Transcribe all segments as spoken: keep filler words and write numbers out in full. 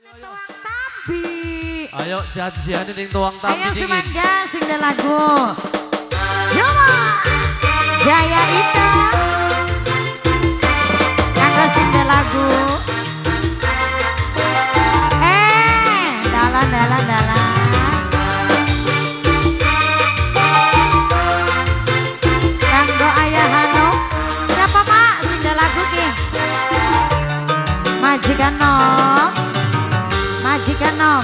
Tuang Tambi. Ayo janjian ning Tuang Tambi. Ayo semangga sing lagu. Yomo. Jaya Ita. Kanggo sing lagu. Eh, dalan dalan dalan. Kanggo ayah Hanum. Siapa Mak sing lagu ki? Majikan nom. Majikan nom.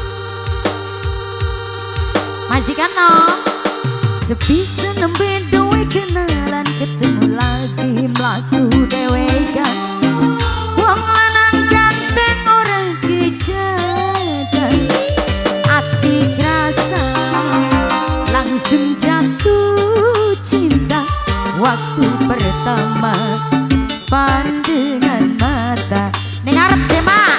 Majikan nom. Sebisa nembe duwe kenalan ketemu lagi mlaku dewe kan. Wong lanang ganteng orang kejadan. Ati krasa langsung jatuh cinta waktu pertama pandangan mata. Ning arep Mak.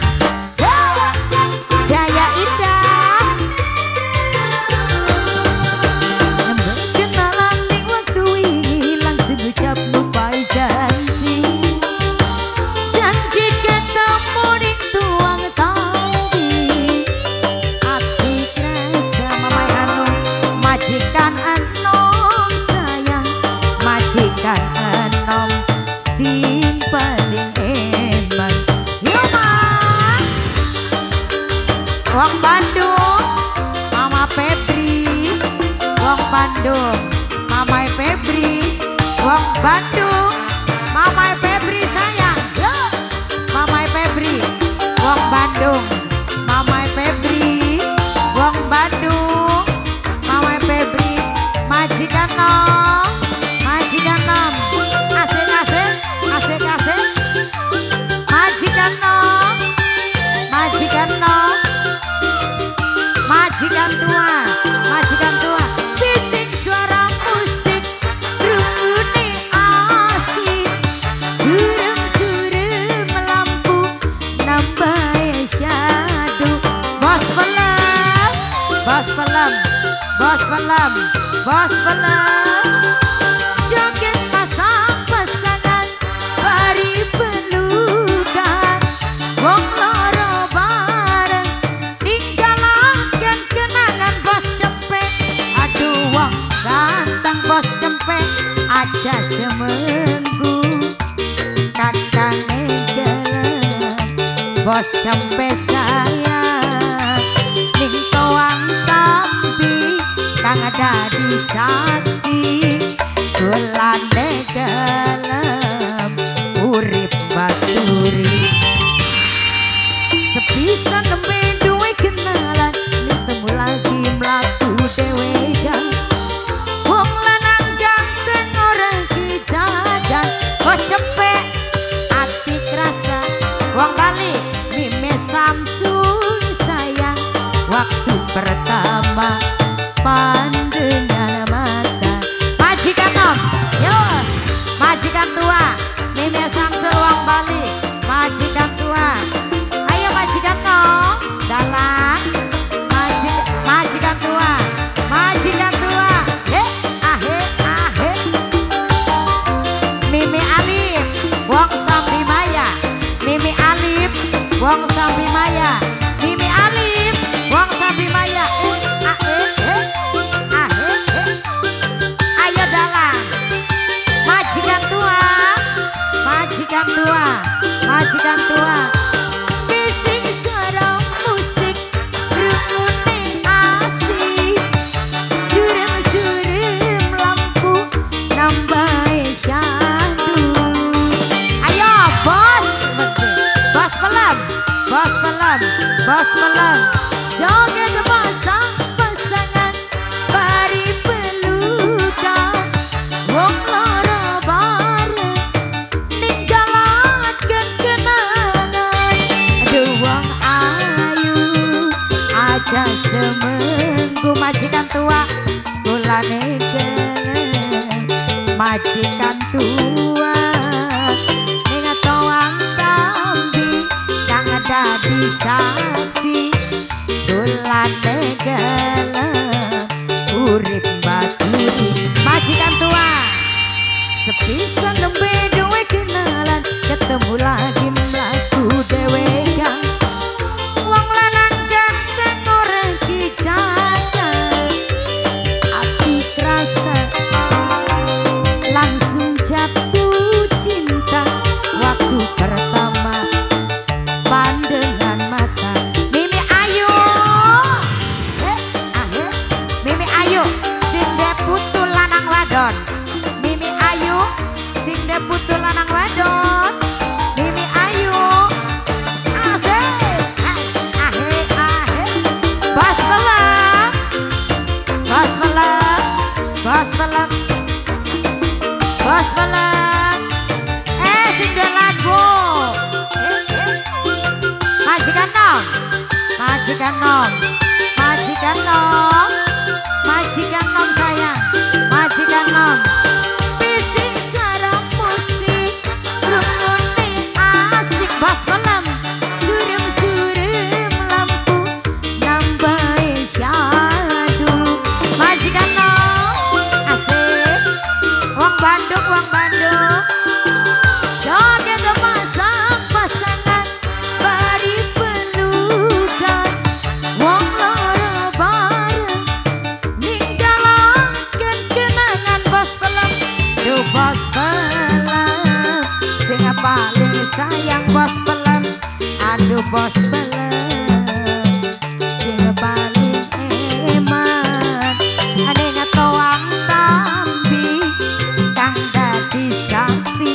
Jaya Indah. Nembeng kenalan ning waktu ini langsung ucap lupai janji. Janji ketemu ning Tuang Tambi. Ati krasa Mama Hanum, majikan enom sayang, majikan enom sing paling eman. Wong Bandung, Mama Febri. Wong Bandung, Mama Febri. Wong Bandung, Mama Febri sayang. Mama Febri. Wong Bandung, Mama Febri. Wong Bandung, Mama Febri. Majikan nom, majikan nom. Asik asik, asik asik. Majikan nom, majikan nom. Majikan tua, majikan tua. Bising suara musik, rukuni asik. Surem-surem lampu, nambah syadu. Bos pelam, bos pelam, bos pelam, bos pelam. Joget pasang-pasangan, bari pelukan. Wong loro bareng, tinggalkan kenangan bos cepet. Aduh wong ganteng bos cepet, aja semenggu kakang jalan. Bos cepet sayang, ning Tuang Tambi kang dadi saksi. Kulane gelem urip baturi. Sebisa nembe duwe kenalan ketemu lagi mlaku dewe kan. Wong lanang ganteng ora kejadan. Kok cepet ati krasa. Wong Bali Mime Samsung sayang, waktu pertama pandangan mata. Majikan nom, yo majikan tua Mime Samsung Wong Bali. Majikan tua, ayo majikan nom, dalang. Majik, majikan tua, majikan tua. He, ahe, ahe. Mimi Alif, Wong Sambi Maya. Mimi Alif, Wong Sambi Maya. Mimi Alif, Wong Sambi Maya. Eh, ahe, he, ahe, he. Ayo dalang. Majikan tua, majikan tua, majikan tua. Bising suara musik, rukuni asik. Surem-surem lampu, nambah syadu. Ayo bos, bos pelam, bos pelam, bos pelam. Joget pasang-pasangan, bari pelukan. Wong loro bareng, ninggalaken kenangan. Aduh wong ayu, aja semenggu. Majikan tua, kulane gelem. Majikan tua, ning Tuang Tambi kang dadi saksi. Kulane gelem urip baturi. Majikan tua, sebisa nembe duwe kenalan ketemu lagi mlaku dewe kan. majikan nom, majikan nom, majikan nom sayang, majikan nom. Bisik suara musik, rungune asik bas malam, surim surim lampu, nambah syadu. Majikan nom, asik, wong Bandung, wong Bandung. Joget masak pasangan, bari pelukan, wong loro bareng, ninggalaken kenangan bos film. Duh bos film, sing paling sayang bos film. Aduh bos film, sing paling eman. Ane ngetoang tambi, kang dadi saksi.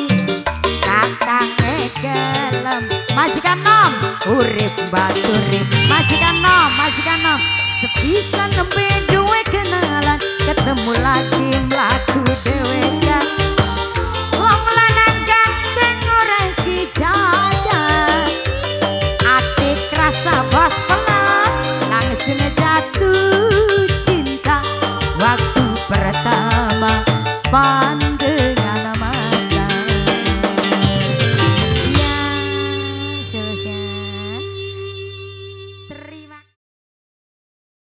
Gelem majikan nom urip baturip majikan nom majikan nom sepisan nembe duwe kenalan ketemu lagi mlaku dhewe.